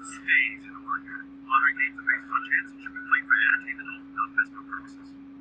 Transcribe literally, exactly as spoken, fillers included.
stays in the market. Lottery games are based on chance and should be played for entertainment only, not business purposes.